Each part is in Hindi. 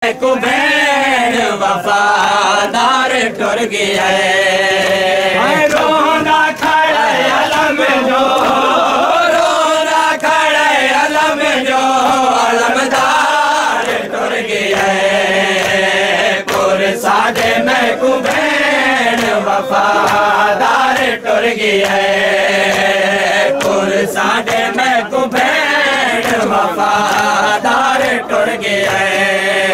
को भैन वफादार टुर गया है। रोना खड़ा अलम जो, रोना खड़ा अलम जो, अलमदार टुर गया है। पुर साडे मैं को भैन वफादार टुर गया है। पुर साडे मैं को भैन वफादार टुर गया है।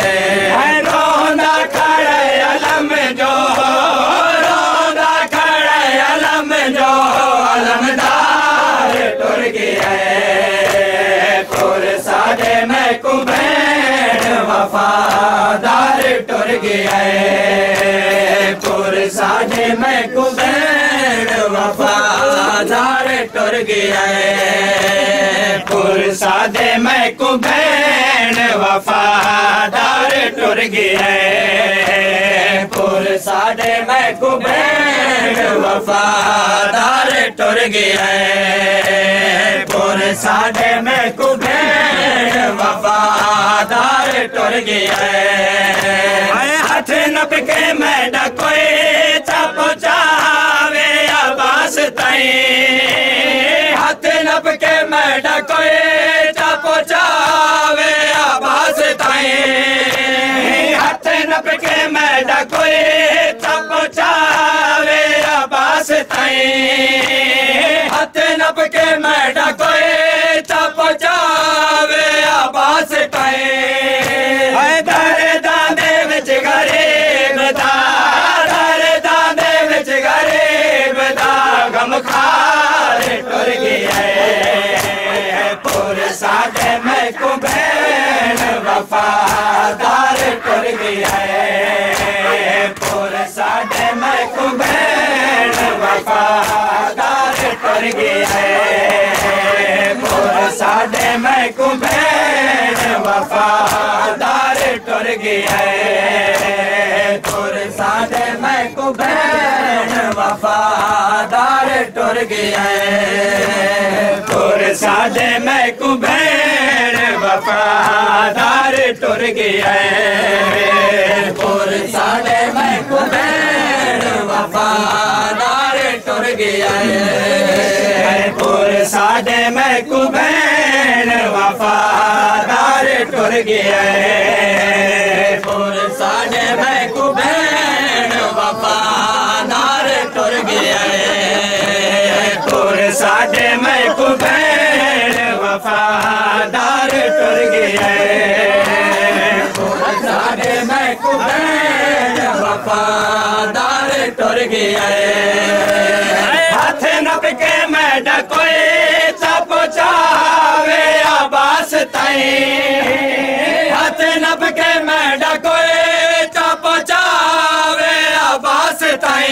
वफादार टुर गया है। पुर साडे मैं को भैन वफादार टुर गया है। पुर साडे मैं को भैन वफादार टुर गया है। पुर साडे मैं को भैन वफादार टुर गया है। पुर साडे मैं को भैन वफादार टुर गया है। हाथ नप के मैं डकोए पहुंचावे आबास ताई। हाथ नप के मैं डकोए पहुंचावे आबास ताई। हाथ नप के मैं डकोए पहुंचावे आबास ताई। हाथ नप के मैं डकोए पहुंचावे आबास ताई। टुर गया है। पुर साडे मैं को भैन वफादार टुर गया है। पुर साडे मैं को भैन वफादार टुर गया है। पुर साडे मैं को भैन वफादार टुर गया है। पुर साडे मैं को भैन वफादार टुर गया है। पुर साडे मैं को भैन वफादार टुर गया है। पुर साडे मैं को भैन वफादार टुर गया है। पुर साडे मैं को भैन वफादार टुर गया है। पुर साडे मैं को भैन वफादार टुर गया है। पुर साडे मैं को भैन वफादार टुर गया है। पुर साडे मैं को भैन वफादार टुर गया है। हाथ नप के मैं डकोए पहुंचावे आबास ताई। हाथ नप के मैं डकोए पहुंचावे आबास ताई।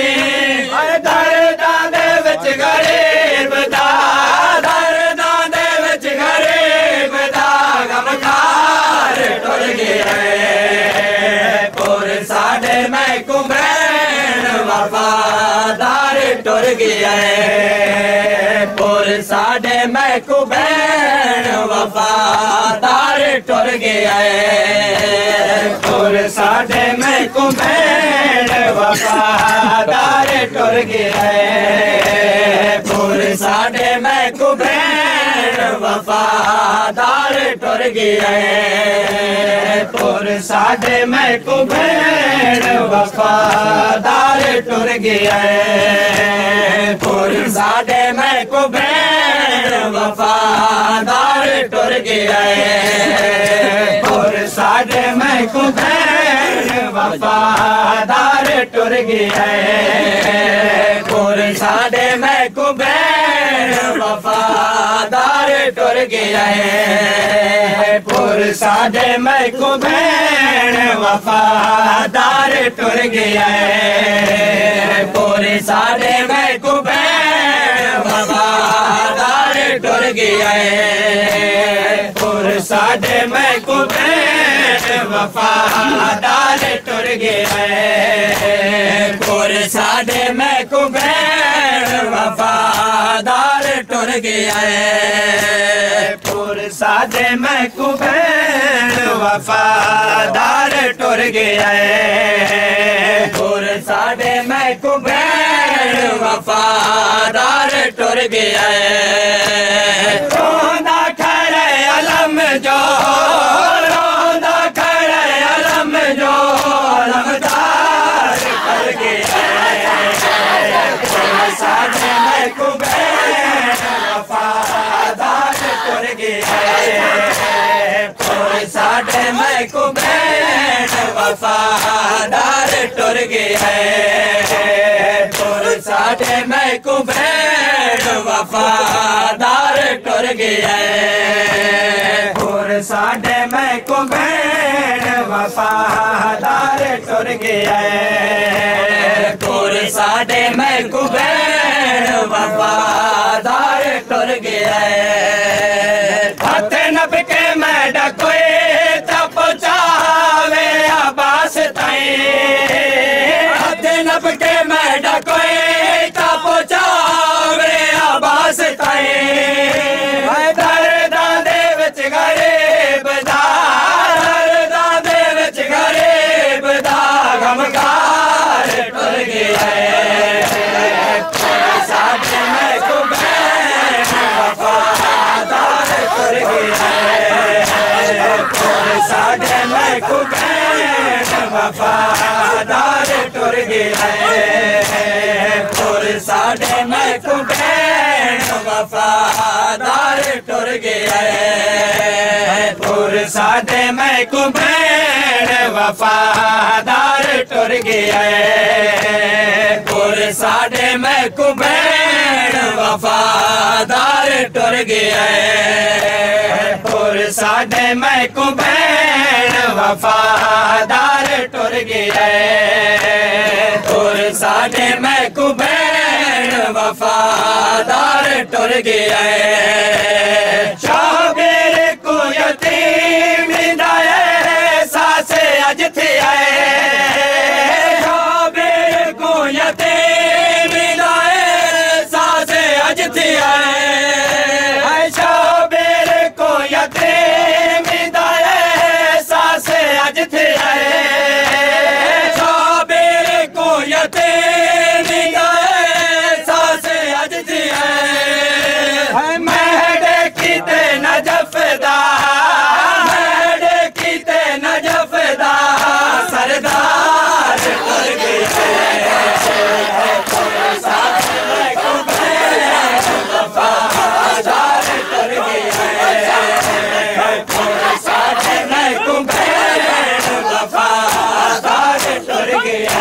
वफादार टुर गया है। पुर साडे मैं को भैन वफादार टुर गया है। पुर साडे मैं को भैन वफादार टुर गया है। पुर साडे मैं को भैन वफादार टुर गया है। पुर साडे मैं को भैन वफादार टुर गया है। पुर साडे मैं को भैन वफादार टुर गया है। पुर साडे मैं को भैन वफादार टुर गया है। पुर साडे मैं को भैन वफादार टुर गया है। पुर साडे मैं को भैन वफादार टुर गया है। पुर साडे मैं को भैन वफादार टुर गया है। पुर साडे मैं को भैन वफादार टुर गया है। पुर साडे मैं को भैन वफादार टुर गया है। पुर साडे मैं को भैन वफादार टुर गया पुर साडे महकू भैन वफादार टुर गया रोंदा खड़े अलम जो रोंदा खड़े अलम जो अलमदार टुर गया साडे महकू भैन वफादार टुर गया साडे महकू भैन वफादार टुर गया पुर साडे महकू भैन वफादार टुर गया पुर साडे महकू भैन वफादार टुर गया पुर साडे महकू भैन वफादार टुर गया हथ नब के मैं डकोए तब चावे आबास ताई हथ नब के मैं डकोए तब चावे आबास ताई दर्दां दे विच गरीब दा दर्दां दे विच गरीब दा गमगार टुर गया साडे महकू भैन वफादार टुर गया साडे महकू भैन वफादार टुर गया पुर साडे महकू भैन वफादार टुर गया पुर साडे महकू भैन वफादार टुर गया पुर साडे महकू भैन वफादार टुर गया पुर साडे महकू भैन वफादार टुर गया पुर साडे महकू भैन वफादार टुर गया शाबेर को यतीम दाए सासे अज थे आए शाबेर को यतीम दाए सासे अज थे आए शाबेर को यतीम दाए सासे अज थे आए शाबेर को यतीम दाए सासे अज थे आए महडे कीते नजफदा महडे कीते नजफदा सरदार टुर गया साडे महकू भैन वफादार टुर गया साडे महकू भैन वफादार टुर गया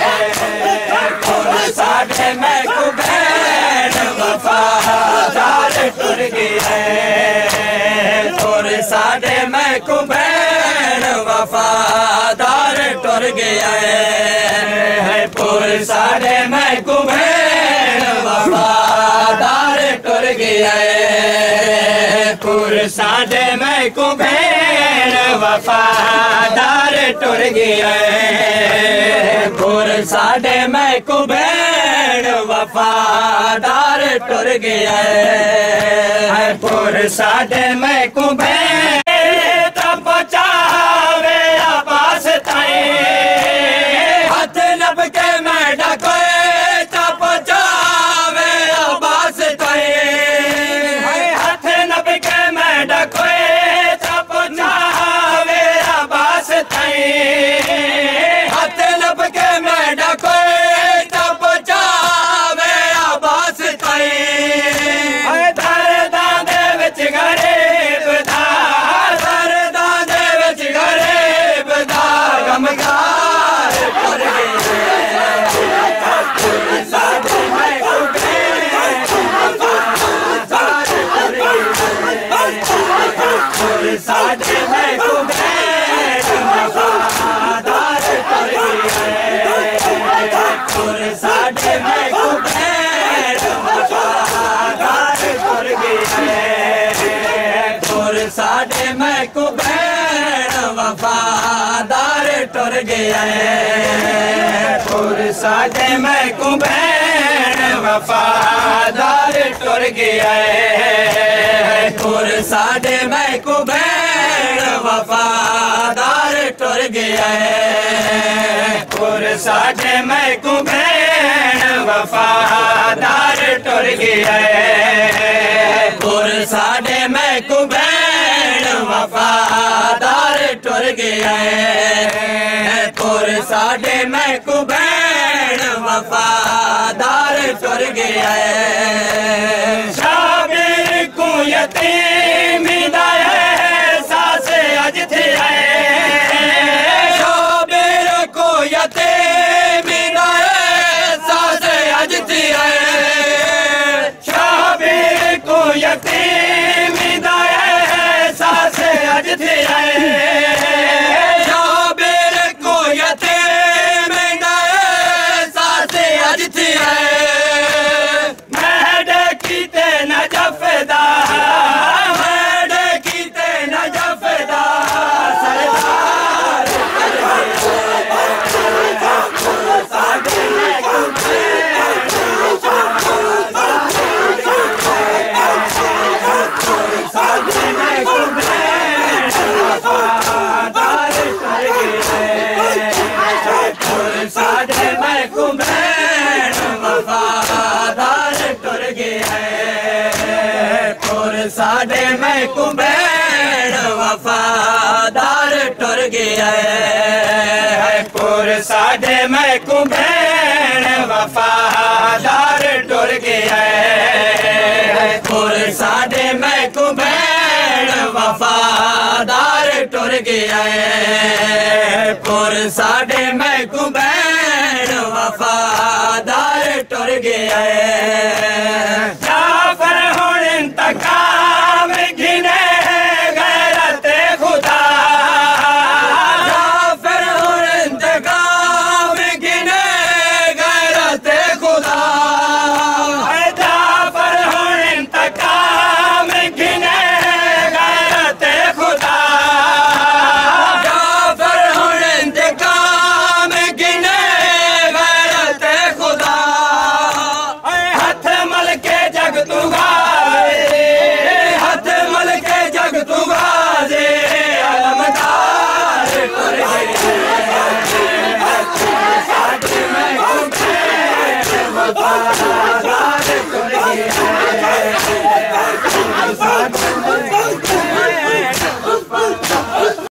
साडे महकू भैन वफादार टुर गया पुर साडे महकू भैन वफादार टुर गया पुर साडे महकू भैन वफादार टुर गया पुर साडे महकू भैन वफादार टुर गया पुर साडे महकू भैन वफादार टुर गया पुर साडे महकू भैन तब चावे आबास ताई हथ नब के मैं डकोए तब चावे आबास ताई हथ नब के मैं डकोए तब चावे आबास ताई हथ नब के मैं डकोए तब चावे आबास ताई दर्दां दे विच गरीब दा दर्दां दे विच गरीब दा गमगार टुर गया साडे महकू भैन वफादार टुर गया साडे महकू भैन वफादार टुर गया साडे महकू भैन वफादार टुर गया साडे महकू भैन वफादार टुर गया पुर साडे महकू भैन वफादार टुर गया है पुर साडे महकू भैन वफादार टुर गया है पुर साडे महकू भैन वफादार टुर गया है पुर साडे महकू भैन वफादार टुर गया है पुर साडे महकू भैन वफादार टुर गया है शाबिर को यतीम है सास अज थे शाबिर को यतीम है सास अज थे शाबिर को यतीम है सास अज थे शाबिर को यतीम है सास अज थे साडे महकू भैन वफादार टुर गया है पुर साडे महकू भैन वफादार टुर गया है पुर साडे महकू भैन वफादार टुर गया है पुर साडे महकू भैन वफादार टुर गया है पुर साडे महकू भैन वफादार टुर गया है।